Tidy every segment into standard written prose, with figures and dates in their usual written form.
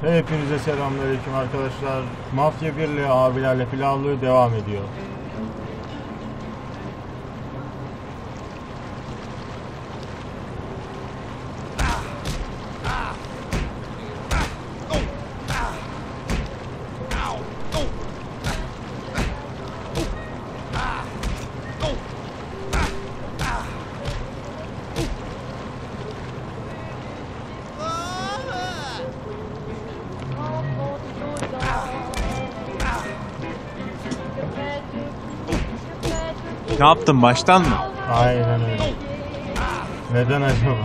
Hepinize selamünaleyküm arkadaşlar. Mafya Birliği abilerle pilavlığı devam ediyor. Ne yaptın baştan mı? Aynen öyle. Neden acaba?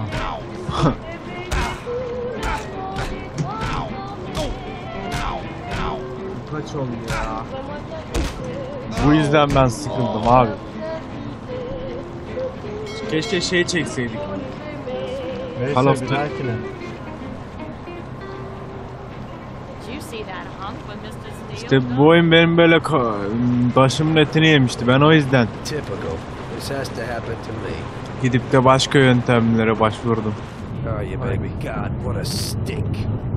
Kaç oldu ya? Bu yüzden ben sıkıldım abi. Keşke şey çekseydik. Call of Neyse bir Duty. dahakine. İşte bu oyun benim böyle başımın etini yemişti. Ben o yüzden Typical. This has to happen to me. gidip de başka yöntemlere başvurdum. Oh, you baby. God, what a stink.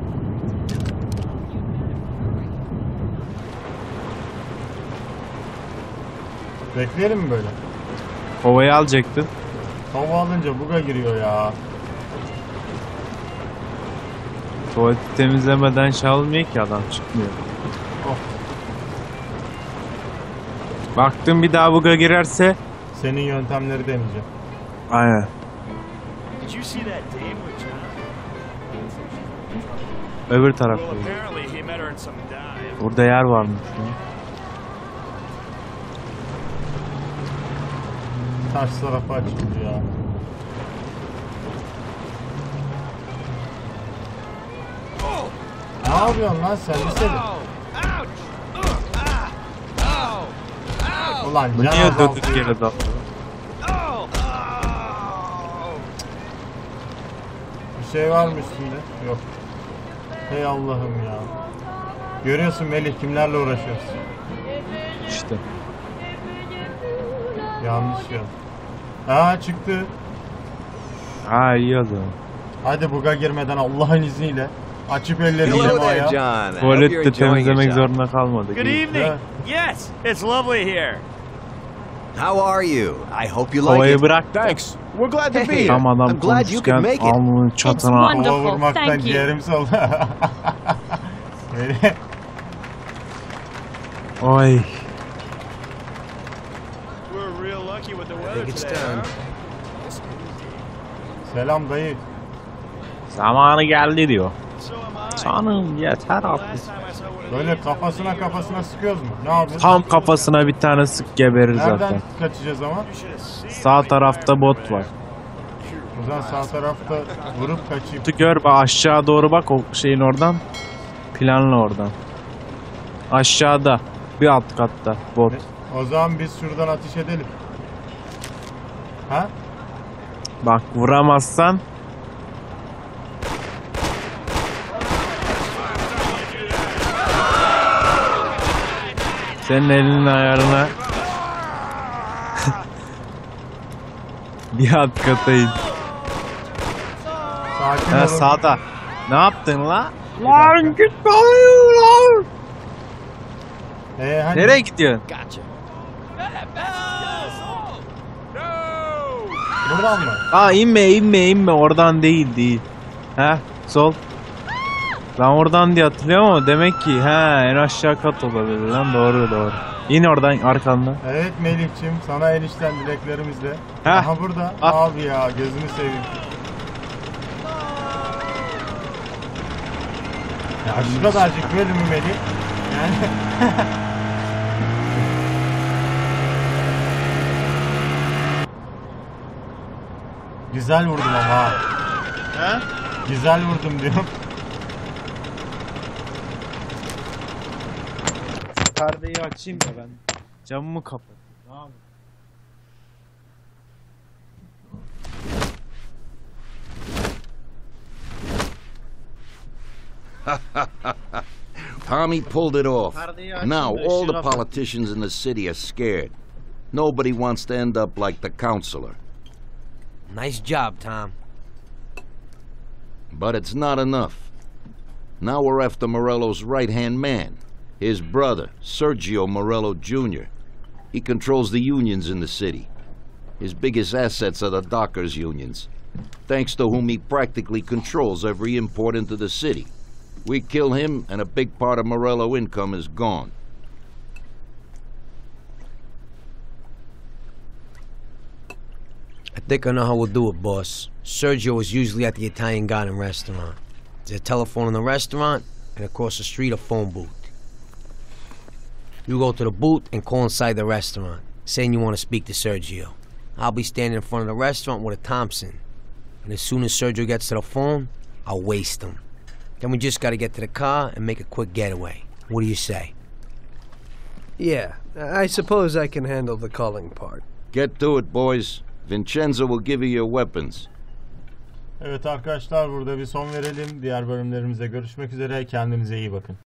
Bekleyelim mi böyle? Kovayı alacaktın. Hava alınca buga giriyor ya. Tuvaleti temizlemeden çalmıyor ki adam çıkmıyor. Oh. Baktım bir daha buga girerse Senin yöntemleri deneyeceğim. aynen. Did you see that dame with John? Öbür Well, tarafta. apparently he met her in some dive. Burada yer varmış ya. Ters tarafa açıldı ya. Ne yapıyorsun lan sen liseli? Ulan Bu can niye azaltıyor. döndük yere dal? Bir şey var mı üstünde? Yok. Hey Allah'ım ya. Görüyorsun Melih kimlerle uğraşıyoruz. İşte. Yanlış ya. Aa çıktı. Ha iyi o zaman. Hadi buga girmeden Allah'ın izniyle. Açıp ellerini Hello there, semaya. John. I hope you're Tuvalette enjoying temizlemek yourself. zorunda kalmadık. Good İyi. evening. Yes, it's lovely here. How are you? I hope you like Kovayı it. bırak. Thanks. We're glad to be Hey, here. Tam adam I'm glad you konuşurken could make it. alnının çatına. It's Kova Wonderful, vurmaktan thank you. ciğerim saldı. Melih. Oy. We're real lucky with the I weather think it's today, time. huh? Selam dayı. Zamanı geldi diyor. So am I. Canım yeter artık. Last time I saw one of these, Böyle kafasına sıkıyoruz mu? Ne yapıyoruz? Tam kafasına bir tane sık geberir Nereden zaten. kaçacağız ama? you should have seen Sağ me tarafta fire bot var. O zaman sağ tarafta vurup kaçayım. Gör bak aşağı doğru bak o şeyin oradan. Planla oradan. Aşağıda. Bir alt katta bot. O zaman biz şuradan ateş edelim. Ha? Bak vuramazsan senin elinin ayarına bir alt kata in. Sakin Ha olun. sağda. Ne yaptın la? Bir dakika. Gitme lan. Hani Nereye gidiyorsun? Gotcha. buradan mı? Aa inme oradan değil. He sol. Ben oradan diye hatırlıyorum ama demek ki en aşağı kat olabilir lan doğru. İn oradan arkandan. Evet Melih'ciğim sana enişten dileklerimizle. Heh. Aha burada. Ah. Abi ya gözünü seveyim. Ya şu kadarcık bölümü Melih. Yani güzel vurdum ama ha. He? Güzel vurdum diyorum. Perdeyi açayım da ben. Camımı kapat. Ne yapayım? Tommy pulled it off. Perdeyi açayım Now da all ışığı the kapat. politicians in the city are scared. Nobody wants to end up like the counselor. Nice job, Tom. But it's not enough. Now we're after Morello's right-hand man, his brother, Sergio Morello Jr. He controls the unions in the city. His biggest assets are the dockers' unions, thanks to whom he practically controls every import into the city. We kill him, and a big part of Morello income is gone. I think I know how we'll do it, boss. Sergio is usually at the Italian Garden restaurant. There's a telephone in the restaurant, and across the street a phone booth. You go to the booth and call inside the restaurant, saying you want to speak to Sergio. I'll be standing in front of the restaurant with a Thompson, and as soon as Sergio gets to the phone, I'll waste him. Then we just gotta get to the car and make a quick getaway. What do you say? Yeah, I suppose I can handle the calling part. Get to it, boys. Vincenzo will give you your weapons. Evet arkadaşlar, burada bir son verelim. Diğer bölümlerimizde görüşmek üzere. Kendinize iyi bakın.